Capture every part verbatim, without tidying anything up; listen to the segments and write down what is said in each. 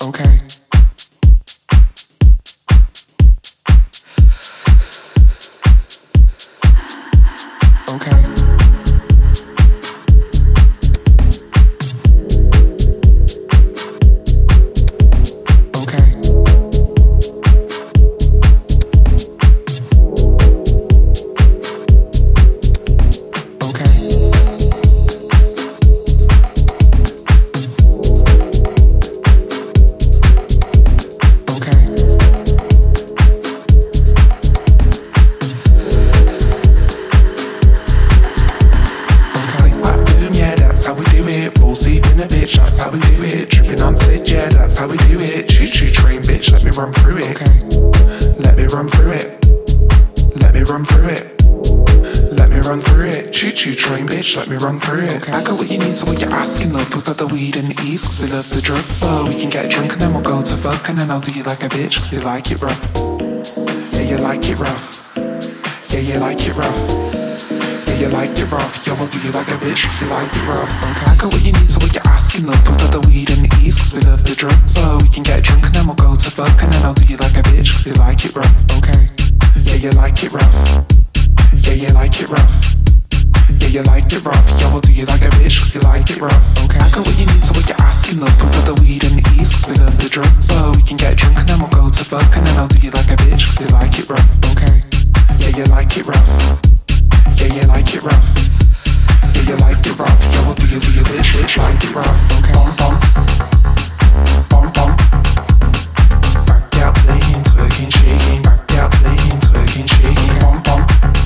Okay. Okay. Let me run through it. Okay. I got what you need, so what you're asking, love. We've got the weed and the east, cause we love the drugs. So we can get drunk and then we'll go to fuck, and then I'll do you like a bitch, cause you like it rough. Yeah, you like it rough. Yeah, you like it rough. Yeah, you like it rough. Yo, I'll do you like a bitch, cause you like it rough. Okay. I got what you need, so what you're asking, love. We've got the weed and the east, cause we love the drugs. So we can get drunk and then we'll go to fuck, and then I'll do you like a bitch, cause you like it rough. Okay. Yeah, you like it rough. Yeah, you like it rough. Yeah, you like it rough. Yo, I'll do you like a bitch, cause you like it rough. Okay. I got what you need, so what you're asking, love. We've got the weed and the east, cause we love the drugs. So we can get drunk and then we'll go to fuck, and then I'll do you like a bitch, cause you like it rough. Okay. Yeah, you like it rough. Yeah, you like it rough. Yeah, you like it rough. Yo, I'll do you, do you bitch, bitch, like it rough. Okay. Bom, bom. Bom, bom. Back out, playing, twerking, shaking. Back out, playing, twerking, shaking. Bom, bom.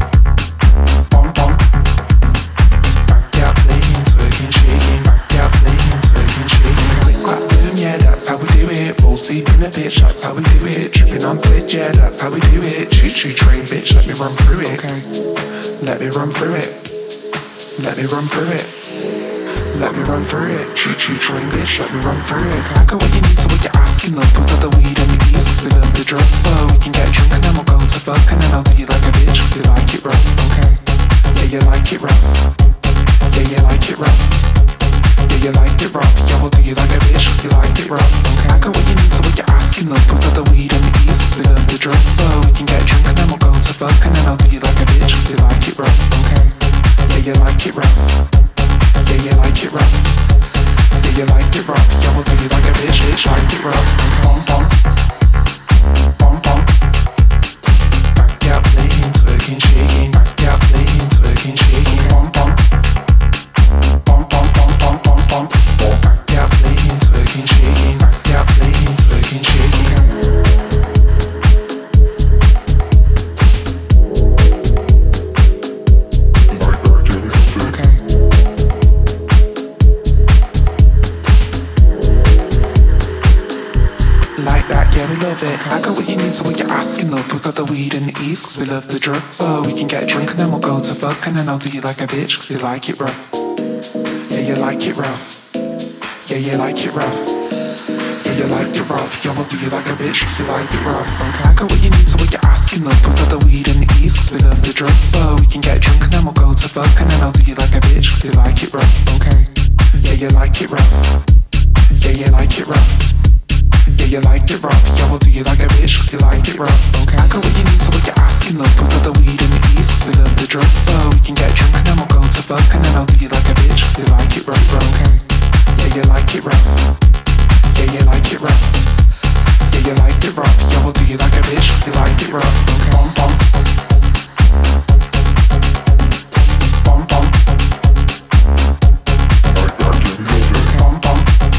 Sleep in a bitch, that's how we do it. Tripping on set, yeah, that's how we do it. Choo choo train, bitch, let me run through it. Okay. Let me run through it. Let me run through it. Let me run through it. Choo choo train, bitch, let me run through it. I got what you need, so what you're asking, love. We've got the weed and the east, cause we love the drugs. So we can get drunk and then we'll go to fuck, and then I'll do you like a bitch, cause you like it rough. Okay. Yeah, you like it rough. Yeah, you like it rough. Yeah, you like it rough. Yo, I'll do you like a bitch, cause you like it rough. Okay. I got what you need, so what you're asking, love. We've got the weed and the east, cause we love the drugs. So we can get drunk and then we'll go to fuck, and then I'll do you like a bitch, cause you like it rough. Okay. Yeah, you like it rough. Yeah, you like it rough. Yeah, you like it rough. Yo, I'll do you like a bitch, bitch, like it rough. Bom, bom. Bom, bom. Back out, playing, twerking, shaking. Back out, playing, twerking, shaking. Bom, bom. Bom, bom, bom, bom, bom, bom. Back out, playing, twerking, shaking. Back out, playing, twerking, shaking. I got what you need, so what you're asking, love. We've got the weed and the east, cause we love the drugs. So we can get drunk and then we'll go to fuck, and then I'll do you like a bitch, cause you like it rough. Yeah, you like it rough. Yeah, you like it rough. Yeah, you like it rough. Yo, I'll do you like a bitch, cause you like it rough. Okay. I got what you need, so what you're asking, love. We've got the weed and the east, cause we love the drugs. So we can get drunk and then we'll go to fuck, and then I'll do you like a bitch, cause you like it rough. Okay. Yeah, you like it rough. Yeah, you like it rough. Yeah, you like it rough. Yo, I'll do you like a bitch, cause you like it rough. Okay. I got what you need, so what you're asking, love. We've got the weed and the east, cause we love the drugs. So we can get drunk and then we'll go to fuck, and then I'll do you like a bitch, cause you like it rough. Okay. Yeah, you like it rough. Yeah, you like it rough. Yeah, you like it rough. Yo, I'll do you like a bitch, cause you like it rough. Okay. Bom, bom. Bom, bom. Bom, bom.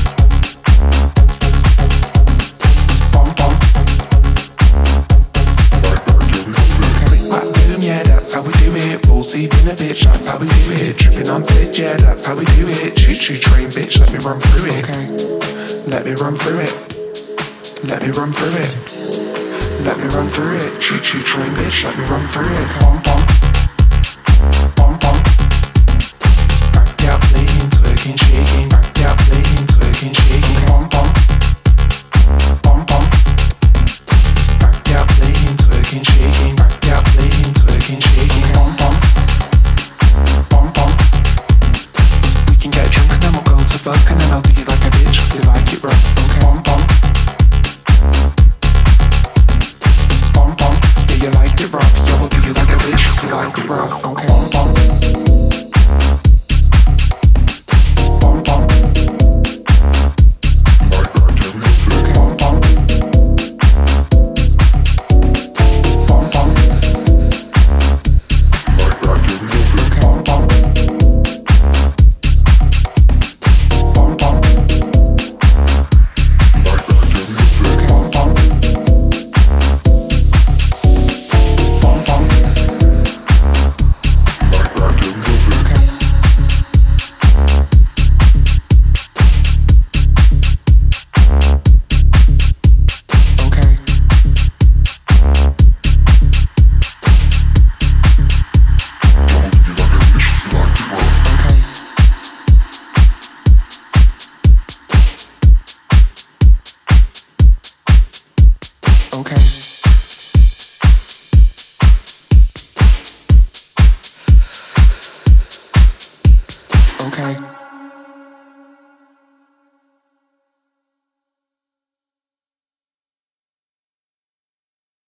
That's how we do it. Full sleep in a bitch, that's how we do it. Tripping on set, yeah, that's how we do it. Choo choo train, bitch, let me run through it. Okay. Let me run through it. Let me run through it. Let me run through it. Choo choo train, bitch, let me run through it. Bom, bom. Bom, bom. Back out, playing, twerking, shaking. Back out, playing, twerking, shaking. Bom, bom. Bom, bom. Back out, playing, twerking, shaking. Back out, playing, twerking, shaking. Bom, bom. Bom, bom. We can get drunk and then we'll go to fuck, and then I'll do you like a bitch, cause you like it rough. Okay. Bom, bom. like it rough, okay? Bum, bum. Bum, bum. Like that, you live it. Bum, bum. Bum, bum. Like that, you live it. Bum, bum. Bum, bum. Like that, you live it. Bum, bum. Bum, bum. Like that, you live it. Okay. Okay.